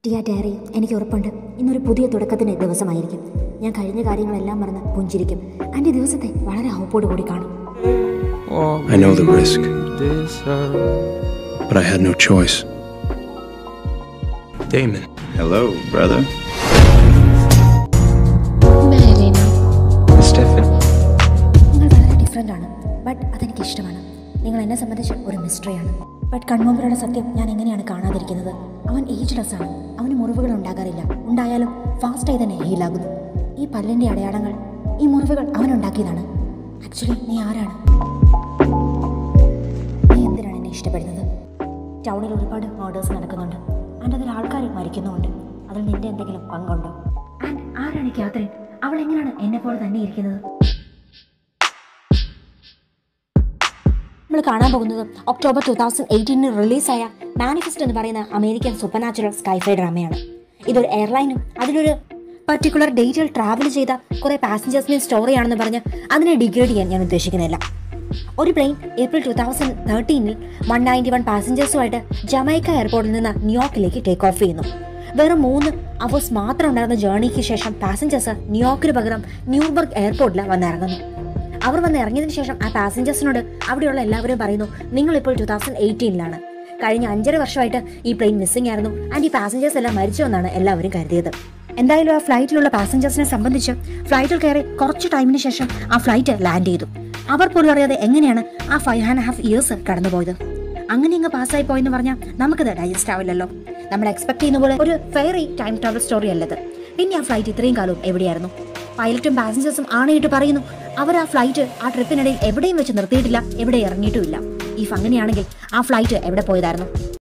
Dear diary, എനിക്ക് ഉറപ്പുണ്ട് ഇന്നൊരു പുതിയ തുടക്കത്തിൻ്റെ ദിവസമായിരിക്കും. ഞാൻ കഴിഞ്ഞ കാര്യങ്ങളെല്ലാം മറന്ന് പുഞ്ചിരിക്കും. എൻ്റെ ദിവസത്തെ വളരെ ഹോപ്പോട് കൂടി കാണും. I know the risk, but I had no choice. Damon. Hello, brother. Elena. Stephen. നിങ്ങൾ വളരെ ഡിഫറെൻ്റ് ആണ്, ബട്ട് അതെനിക്ക് ഇഷ്ടമാണ്. നിങ്ങൾ എന്നെ സംബന്ധിച്ച് ഒരു മിസ്റ്ററിയാണ്. ബട്ട് കൺമുമ്പിലുള്ള സത്യം ഞാൻ എങ്ങനെയാണ് കാണാതിരിക്കുന്നത്? അവൻ ഏജ്ലെസ് ആണ്. അവന് മുറിവുകൾ ഉണ്ടാകാറില്ല. ഉണ്ടായാലും ഫാസ്റ്റായി തന്നെ ഹീലാകുന്നു. ഈ പല്ലിൻ്റെ അടയാളങ്ങൾ, ഈ മുറിവുകൾ അവനുണ്ടാക്കിയതാണ്. ആക്ച്വലി നീ ആരാണ്? നീ എന്തിനാണ് എന്നെ ഇഷ്ടപ്പെടുന്നത്? ടൗണിൽ ഒരുപാട് മർഡേഴ്സ് നടക്കുന്നുണ്ട്. ആൻഡ് അതിൽ ആൾക്കാർ മരിക്കുന്നുമുണ്ട്. അതിൽ നിന്റെ എന്തെങ്കിലും പങ്കുണ്ടോ? ആൻഡ് ആരാണ് കാതറിൻ? അവൾ എങ്ങനെയാണ് എന്നെ പോലെ തന്നെ ഇരിക്കുന്നത്? നമ്മൾ കാണാൻ പോകുന്നത് ഒക്ടോബർ 2018 റിലീസായ മാനിഫെസ്റ്റ് എന്ന് പറയുന്ന അമേരിക്കൻ സൂപ്പർ നാച്ചുറൽ സ്കൈഫൈ ഡ്രാമയാണ്. ഇതൊരു എയർലൈനും അതിലൊരു പർട്ടിക്കുലർ ഡേറ്റിൽ ട്രാവൽ ചെയ്ത കുറേ പാസഞ്ചേഴ്സിനെ സ്റ്റോറിയാണെന്ന് പറഞ്ഞ് അതിനെ ഡിഗ്രേഡ് ചെയ്യാൻ ഞാൻ ഉദ്ദേശിക്കുന്നില്ല. ഒരു പ്ലെയിൻ ഏപ്രിൽ 2013 191 പാസഞ്ചേഴ്സുമായിട്ട് ജമൈക്ക എയർപോർട്ടിൽ നിന്ന് ന്യൂയോർക്കിലേക്ക് ടേക്ക് ഓഫ് ചെയ്യുന്നു. വെറും 3 അവേഴ്സ് മാത്രം ഉണ്ടായിരുന്ന ജേർണിക്ക് ശേഷം പാസഞ്ചേഴ്സ് ന്യൂയോർക്കിന് പകരം ന്യൂബർഗ് എയർപോർട്ടിൽ വന്നിറങ്ങുന്നു. അവർ വന്ന് ഇറങ്ങിയതിന് ശേഷം ആ പാസഞ്ചേഴ്സിനോട് അവിടെയുള്ള എല്ലാവരും പറയുന്നു, നിങ്ങളിപ്പോൾ 2018 കഴിഞ്ഞ 5.5 വർഷമായിട്ട് ഈ പ്ലെയിൻ മിസ്സിംഗ് ആയിരുന്നു. ആൻഡ് ഈ പാസഞ്ചേഴ്സ് എല്ലാം മരിച്ചുവെന്നാണ് എല്ലാവരും കരുതിയത്. എന്തായാലും ആ ഫ്ലൈറ്റിലുള്ള പാസഞ്ചേഴ്സിനെ സംബന്ധിച്ച് ഫ്ലൈറ്റിൽ കയറി കുറച്ച് ടൈമിന് ശേഷം ആ ഫ്ലൈറ്റ് ലാൻഡ് ചെയ്തു. അവർ പോലും അറിയാതെ എങ്ങനെയാണ് ആ 5.5 ഇയേഴ്സ് കടന്നുപോയത്. അങ്ങനെ ഇങ്ങ് പാസ്സായി പോയെന്ന് പറഞ്ഞാൽ നമുക്കത് ഡൈജസ്റ്റ് ആവില്ലല്ലോ. നമ്മൾ എക്സ്പെക്ട് ചെയ്യുന്ന പോലെ ഒരു ഫെയറി ടൈം ട്രാവൽ സ്റ്റോറി അല്ലത്. പിന്നെ ആ ഫ്ലൈറ്റ് ഇത്രയും കാലവും എവിടെയായിരുന്നു? പൈലറ്റും പാസഞ്ചേഴ്സും ആണയിട്ട് പറയുന്നു അവർ ആ ഫ്ലൈറ്റ് ആ ട്രിപ്പിനിടയിൽ എവിടെയും വെച്ച് നിർത്തിയിട്ടില്ല, എവിടെ ഇറങ്ങിയിട്ടുമില്ല. ഇഫ് അങ്ങനെയാണെങ്കിൽ ആ ഫ്ലൈറ്റ് എവിടെ പോയതായിരുന്നു?